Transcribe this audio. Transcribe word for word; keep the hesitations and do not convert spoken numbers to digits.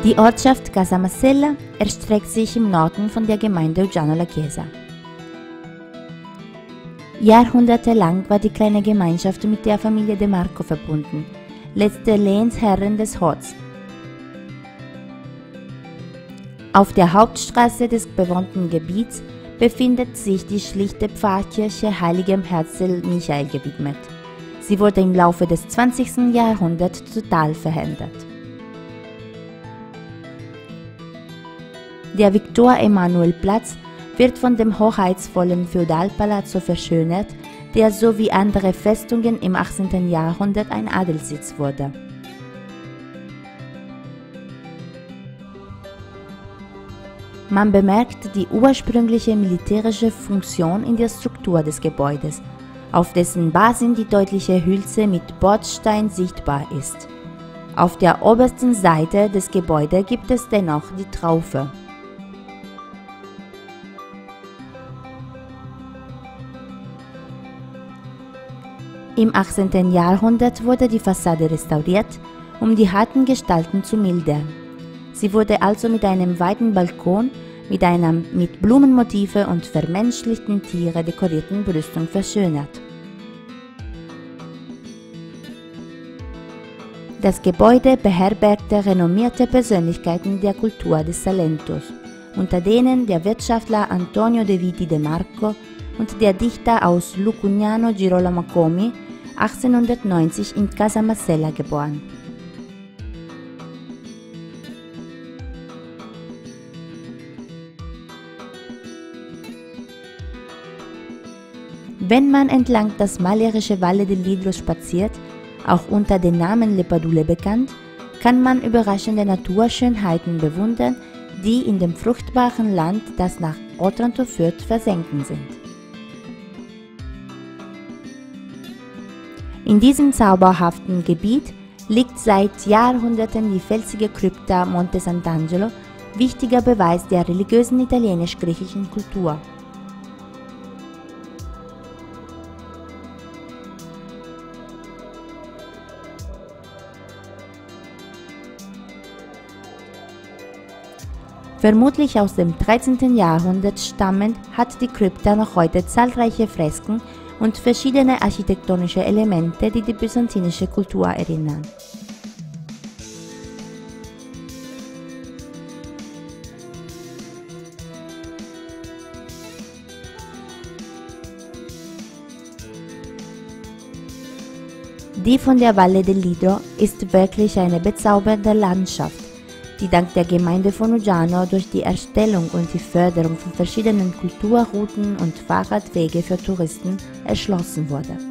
Die Ortschaft Casamassella erstreckt sich im Norden von der Gemeinde Uggiano La Chiesa. Jahrhundertelang war die kleine Gemeinschaft mit der Familie De Marco verbunden, letzte Lehnsherren des Orts. Auf der Hauptstraße des bewohnten Gebiets befindet sich die schlichte Pfarrkirche Heiligem Herzl Michael gewidmet. Sie wurde im Laufe des zwanzigsten Jahrhunderts total verändert. Der Viktor-Emanuel-Platz wird von dem hoheitsvollen Feudalpalazzo verschönert, der so wie andere Festungen im achtzehnten Jahrhundert ein Adelssitz wurde. Man bemerkt die ursprüngliche militärische Funktion in der Struktur des Gebäudes, auf dessen Basis die deutliche Hülse mit Bordstein sichtbar ist. Auf der obersten Seite des Gebäudes gibt es dennoch die Traufe. Im achtzehnten Jahrhundert wurde die Fassade restauriert, um die harten Gestalten zu mildern. Sie wurde also mit einem weiten Balkon mit einer mit Blumenmotive und vermenschlichten Tiere dekorierten Brüstung verschönert. Das Gebäude beherbergte renommierte Persönlichkeiten der Kultur des Salentos, unter denen der Wirtschaftler Antonio de Viti De Marco und der Dichter aus Lucugnano Girolamo Comi, achtzehnhundertneunzig in Casamassella geboren. Wenn man entlang das malerische Valle del Lidro spaziert, auch unter dem Namen Le Padule bekannt, kann man überraschende Naturschönheiten bewundern, die in dem fruchtbaren Land, das nach Otranto führt, versenken sind. In diesem zauberhaften Gebiet liegt seit Jahrhunderten die felsige Krypta Monte Sant'Angelo, wichtiger Beweis der religiösen italienisch-griechischen Kultur. Vermutlich aus dem dreizehnten Jahrhundert stammend hat die Krypta noch heute zahlreiche Fresken und verschiedene architektonische Elemente, die die byzantinische Kultur erinnern. Die von der Valle del Lidro ist wirklich eine bezaubernde Landschaft, die dank der Gemeinde von Uggiano durch die Erstellung und die Förderung von verschiedenen Kulturrouten und Fahrradwege für Touristen erschlossen wurde.